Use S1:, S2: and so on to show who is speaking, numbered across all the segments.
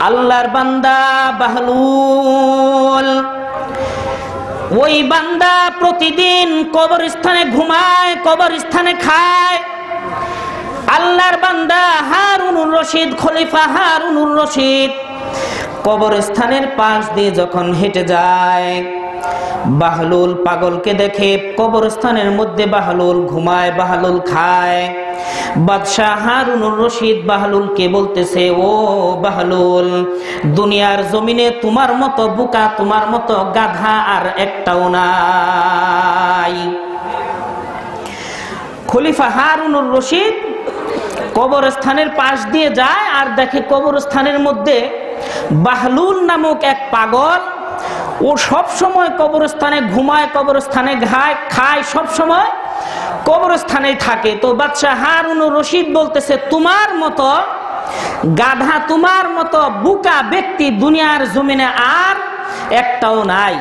S1: আল্লাহর বান্দা বাহলুল, ওই বান্দা প্রতিদিন কবরস্থানে ঘুমায়, কবরস্থানে খায়। আল্লাহর বান্দা হারুনুর রশিদ, খলিফা হারুনুর রশিদ কবরস্থানের পাশ দিয়ে যখন হেঁটে যায়, বাহলুল পাগলকে দেখে। কবরস্থানের মধ্যে বাহলুল ঘুমায়, বাহলুল খায়। বাদশাহ হারুনুর রশিদ বাহলুলকে বলতেছে, ও বাহলুল, দুনিয়ার জমিনে তোমার মতো বোকা, তোমার মতো গাধা আর একটাও নাই। খলিফা হারুনুর রশিদ কবরস্থানের পাশ দিয়ে যায় আর দেখে কবরস্থানের মধ্যে বাহলুল নামক এক পাগল, ও সব সময় কবরস্থানে ঘুমায়, কবরস্থানে খায়, সব সময় কবরস্থানে থাকে। তো বাদশাহ হারুনুর রশিদ বলতেছে, তোমার মতো গাধা, তোমার মতো বোকা ব্যক্তি দুনিয়ার জমিনে আর একটাও নাই।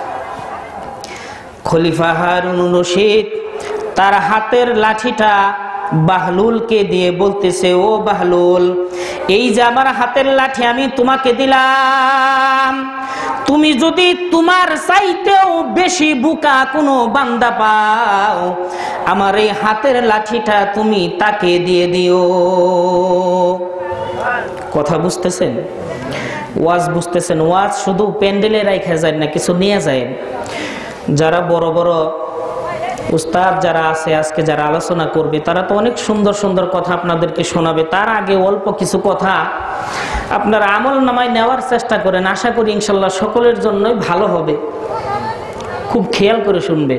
S1: খলিফা হারুনুর রশিদ তার হাতের লাঠিটা বাহলুলকে দিয়ে বলতেছে, ও বাহলুল, এই যে আমার হাতের লাঠি আমি তোমাকে দিলাম, তুমি যদি তোমার চাইতেও বেশি বোকা কোনো বান্দা পাও, আমার এই হাতের লাঠিটা তুমি তাকে দিয়ে দিও। কথা বুঝতেছেন? ওয়াজ বুঝতেছেন? ওয়াজ শুধু প্যান্ডেলে রাখা যায় না, কিছু নিয়ে যায়। যারা বড় বড় উস্তাদ যারা আছে, আজকে যারা আলোচনা করবে, তারা তো অনেক সুন্দর সুন্দর কথা আপনাদেরকে শোনাবে। তার আগে অল্প কিছু কথা আপনারা আমল নামায় নেওয়ার চেষ্টা করেন, আশা করি ইনশাল্লাহ সকলের জন্যই ভালো হবে। খুব খেয়াল করে শুনবেন।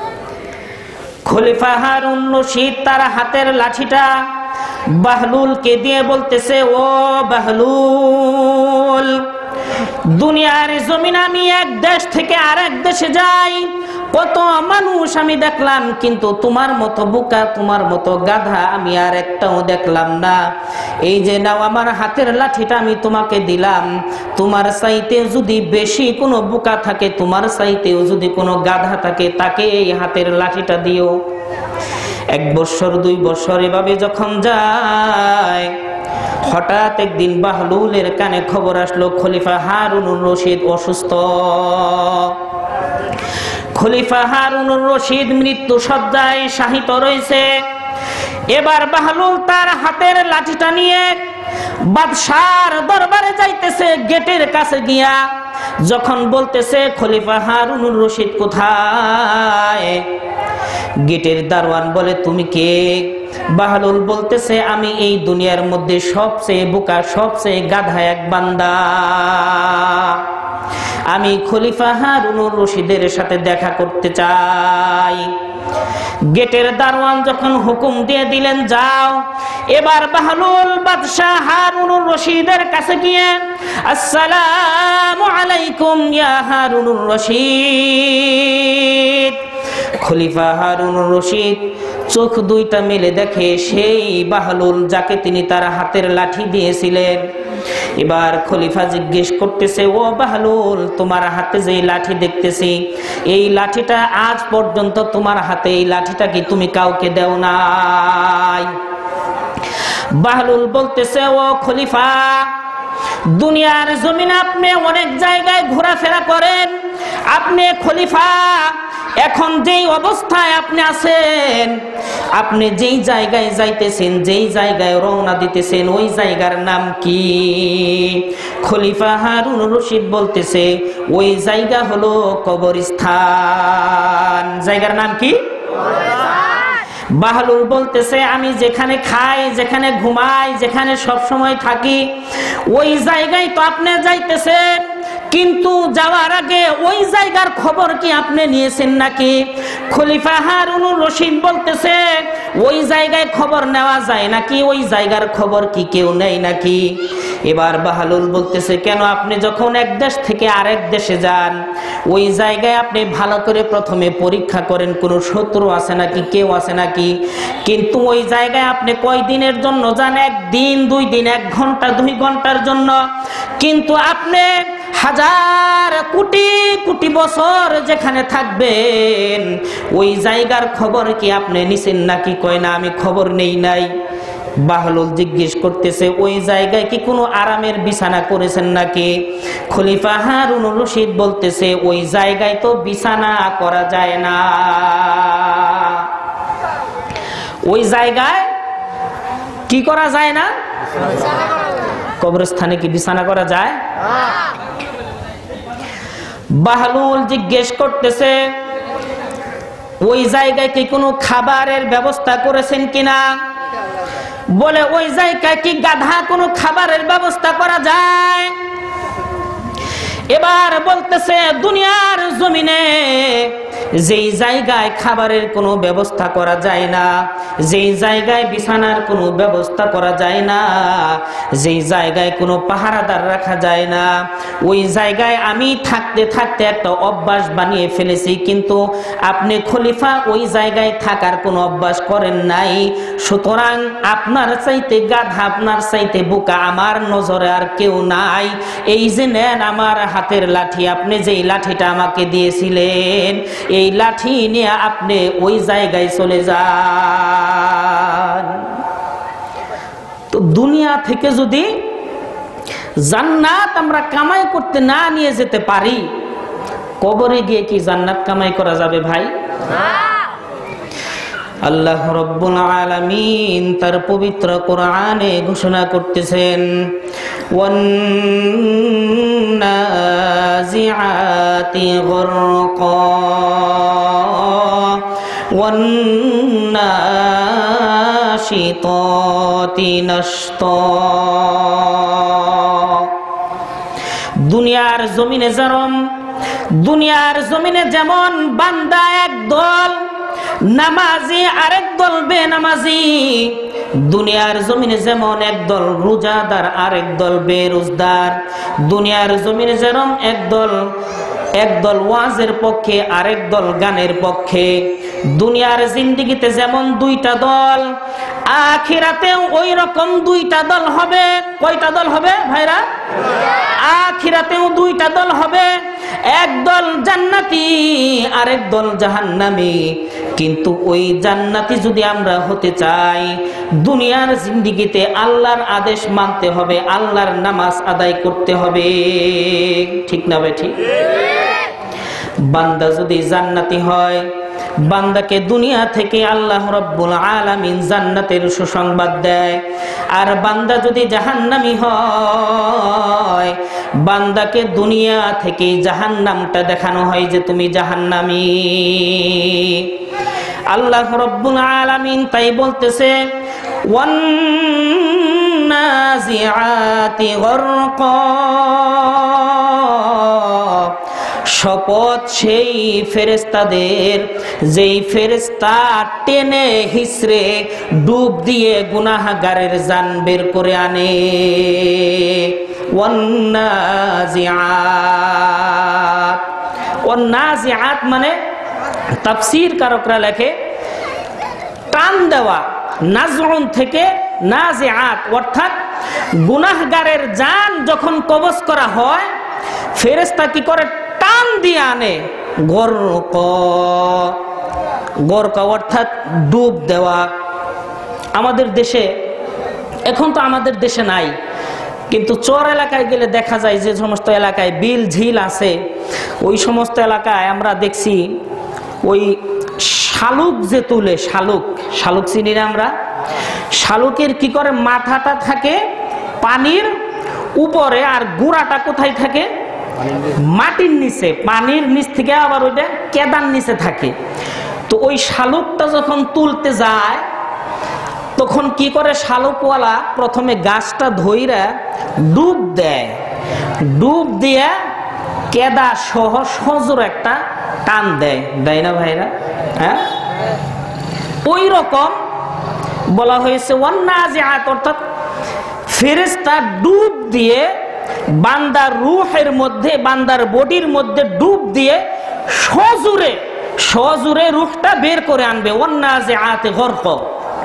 S1: খলিফা হারুন রশিদ তার হাতের লাঠিটা বাহলুলকে দিয়ে বলতেছে, ও বাহলুল, দুনিয়ার জমিন আমি এক দেশ থেকে আরেক দেশে যাই, কত মানুষ আমি দেখলাম, কিন্তু তোমার মতো বোকা, তোমার মতো গাধা আমি আর একটাও দেখলাম না। এই যে নাও আমার হাতের লাঠিটা আমি তোমাকে দিলাম, তোমার চাইতে যদি বেশি কোনো বোকা থাকে, তোমার চাইতেও যদি কোনো গাধা থাকে, তাকে এই হাতের লাঠিটা দিও। 1 বছর 2 বছর এভাবে যখন যায়, হঠাৎ একদিন বাহলুলের কানে খবর আসলো খলিফা হারুনুর রশিদ অসুস্থ। খলিফা হারুনুর রশিদ মৃত্যু শয্যায় শায়িত রয়েছে। এবার বাহলুল তার হাতের লাঠিটা নিয়ে বাদশার দরবারে যাইতেছে। গেটের কাছে গিয়া যখন বলতেছে, খলিফা হারুনুর রশিদ কোথায়? গেটের দারোয়ান বলে, তুমি কে? বাহলুল বলতেছে, আমি এই দুনিয়ার মধ্যে সবচেয়ে বোকা, সবচেয়ে গাধা এক বান্দা, আমি খলিফা হারুনুর রশিদের সাথে দেখা করতে চাই। গেটের দারোয়ান যখন হুকুম দিয়ে দিলেন, যাও। এবার বাহলুল বাদশাহ হারুনুর রশিদের কাছে গিয়ে, আসসালামু আলাইকুম ইয়া হারুনুর রশিদ। খলিফা হারুনুর রশিদ চোখ দুইটা মেলে দেখে সেই বাহলুল, যাকে তিনি তার হাতের লাঠি দিয়েছিলেন। এবার খলিফা জিজ্ঞেস করতেছে, ও বাহলুল, তোমার হাতে যে লাঠি দেখতেছি, এই লাঠিটা আজ পর্যন্ত তোমার হাতে, এই লাঠিটা কি তুমি কাউকে দেও নাই? বাহলুল বলতেছে, ও খলিফা, দুনিয়ার জমিন আপনি অনেক জায়গায় ঘোরাফেরা করেন, আপনি খলিফা, এখন যেই অবস্থায় আপনি আছেন, আপনি যেই জায়গায় যাইতেছেন, যেই জায়গায় রওনা দিতেছেন, ওই জায়গার নাম কি? খলিফা হারুনুর রশিদ বলতেছে, ওই জায়গা হলো কবরস্থান। জায়গার নাম কি? বাহলুল বলতেছে, আমি যেখানে খাই, যেখানে ঘুমাই, যেখানে সব সময় থাকি, ওই জায়গায় তো আপনি যাইতেছেন, কিন্তু যাওয়ার আগে ওই জায়গার খবর কি আপনি নিয়েছেন নাকি? খলিফা হারুনুর রশিদ বলতেছে, ওই জায়গায় খবর নেওয়া যায় নাকি? ওই জায়গার খবর কি কেউ নেই নাকি? এবার বাহলুল বলতেছে, কেন, আপনি যখন এক দেশ থেকে আরেক দেশে যান, ওই জায়গায় আপনি ভালো করে প্রথমে পরীক্ষা করেন কোনো শত্রু আছে নাকি, কেউ আছে নাকি। কিন্তু ওই জায়গায় আপনি কয়দিনের জন্য যান? 1 দিন 2 দিন, 1 ঘন্টা 2 ঘন্টার জন্য, কিন্তু আপনি হাজার কোটি কোটি বছর যেখানে থাকবেন, ওই জায়গার খবর কি আপনি নিছেন নাকি? কয় না, আমি খবর নেই নাই। বাহলুল জিজ্ঞেস করতেছে ওই জায়গায় কি কোনো আরামের বিছানা করেছেন নাকি? খলিফা হারুনুর রশিদ বলতেছে ওই জায়গায় তো বিছানা করা যায় না। ওই জায়গায় কি করা যায় না? কবরস্থানে কি বিছানা করা যায়? বাহলুল জিজ্ঞেস করতেছে ওই জায়গায় কি কোনো খাবারের ব্যবস্থা করেছেন কিনা? বলে ওই জায়গায় কি গাধা কোনো খাবারের ব্যবস্থা করা যায়? এবার বলতেছে দুনিয়ার জমিনে যেই জায়গায় খাবারের কোনো ব্যবস্থা করা যায় না, যেই জায়গায় বিছানার কোনো ব্যবস্থা করা যায় না, যেই জায়গায় কোনো পাহারাদার রাখা যায় না, ওই জায়গায় আমি থাকতে থাকতে একটা অভ্যাস বানিয়ে ফেলেছি। কিন্তু আপনি খলিফা ওই জায়গায় থাকার কোনো অভ্যাস করেন নাই, সুতরাং আপনার চাইতে গাধা, আপনার চাইতে বোকা আমার নজরে আর কেউ নাই। এই যে নেন আমার হাতের লাঠি, আপনি যেই লাঠিটা আমাকে দিয়েছিলেন এই লাঠি নিয়ে আপনি ওই জায়গায় চলে যান। তো দুনিয়া থেকে যদি জান্নাত আমরা কামাই করতে না নিয়ে যেতে পারি, কবরে গিয়ে কি জান্নাত কামাই করা যাবে ভাই? আল্লাহ রাব্বুল আলামিন তার পবিত্র কোরআনে ঘোষণা করতেছেন ওয়ান নাজিআতি গরকা ওয়ান নাশিতাতি নাশতা। দুনিয়ার জমিনে যেমন বান্দা একদল, নামাজি আরেক দল বেনামাজি। দুনিয়ার জমিনে যেমন একদল রোজাদার আরেক দল বেরোজদার। দুনিয়ার জমিনে যেমন একদল ওয়াজের পক্ষে আরেক দল গানের পক্ষে। দুনিয়ার জিন্দেগিতে যেমন দুইটা দল, আখিরাতেও ওই রকম দুইটা দল হবে। কয়টা দল হবে ভাইরা? আখিরাতেও দুইটা দল হবে, একদল জান্নাতি আরেক দল জাহান্নামী। কিন্তু ওই জান্নাতি যদি আমরা হতে চাই, দুনিয়ার জিন্দেগিতে আল্লাহর আদেশ মানতে হবে, আল্লাহর নামাজ আদায় করতে হবে। ঠিক না ভাই? ঠিক। বান্দা যদি জান্নাতি হয়, বান্দাকে দুনিয়া থেকে আল্লাহ রাব্বুল আলামিন জান্নাতের সুসংবাদ দেয়। আর বান্দা যদি জাহান্নামী হয়, বান্দাকে দুনিয়া থেকে জাহান্নামটা দেখানো হয় যে তুমি জাহান্নামী। আল্লাহ রাব্বুল আলামিন তাই বলতেছে ওয়ান নাজিআতি গরকা, শপথ সেই ফেরেশতাদের যেই ফেরেশতা টেনে হিসড়ে ডুব দিয়ে গুনাহগারের জান বের করে আনে। ওয়ান নাজিআত মানে তাফসীর কারকরা লেখে টান দেওয়া। নাজউন থেকে নাজিআত অর্থাৎ গুনাহগারের জান যখন কবজ করা হয়, ফেরেশতা কি করে? টান দিয়ে আনে। গরকা অর্থাৎ ডুব দেওয়া। আমাদের দেশে এখন তো আমাদের দেশে নাই, কিন্তু চর এলাকায় গেলে দেখা যায় যে সমস্ত এলাকায় বিল ঝিল আছে, ওই সমস্ত এলাকায় আমরা দেখছি ওই শালুক যে তুলে, শালুক চিনি না আমরা? শালুকের কি করে মাথাটা থাকে পানির উপরে, আর গুড়াটা কোথায় থাকে? মাটির নিচে। পানির নিচ থেকে আবার ওইটা কেদার নিচে থাকে। তো ওই শালুকটা যখন তুলতে যায়, তখন কি করে? শালুকওয়ালা প্রথমে গাছটা ধইরা ডুব দেয়, ডুব দিয়ে কেদা সহ সজোর একটা টান দেয়, দেয় না ভাইরা? হ্যাঁ, ওই রকম বলা হয়েছে ওয়ান নাজিআত, অর্থাৎ ফেরেশতা ডুব দিয়ে বান্দার রূহের মধ্যে, বান্দার বডির মধ্যে ডুব দিয়ে সজোরে রূহটা বের করে আনবে। ওয়ান নাজিআতি গরকা।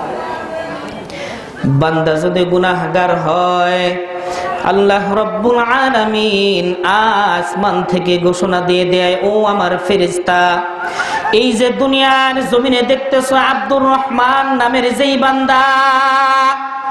S1: বান্দা যদি গুনাহগার হয়, আল্লাহ রাব্বুল আলামিন আসমান থেকে ঘোষণা দিয়ে দেয়, ও আমার ফেরেশতা, এই যে দুনিয়ার জমিনে দেখতেছো আব্দুর রহমান নামের যেই বান্দা,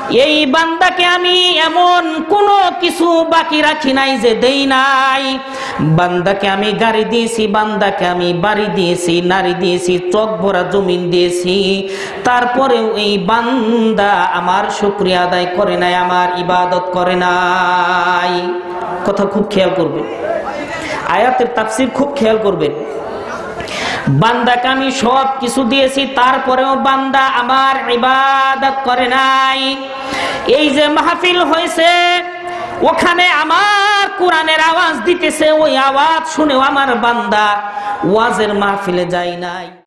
S1: এই বান্দাকে আমি এমন কোনো কিছু বাকি রাখি নাই যে দেই নাই। বান্দাকে আমি গাড়ি দিয়েছি, বান্দাকে আমি বাড়ি দিয়েছি, নারী দিয়েছি, চোখ ভরা জমিন দিয়েছি, তারপরেও এই বান্দা আমার শুকরিয়া আদায় করে নাই, আমার ইবাদত করে নাই। কথা খুব খেয়াল করবেন, আয়াতের তাফসীর খুব খেয়াল করবেন। বান্দাকে আমি সব কিছু দিয়েছি, তারপরেও বান্দা আমার ইবাদত করে নাই। এই যে মাহফিল হয়েছে, ওখানে আমার কোরআনের আওয়াজ দিতেছে, ওই আওয়াজ শুনেও আমার বান্দা ওয়াজের মাহফিলে যায় নাই।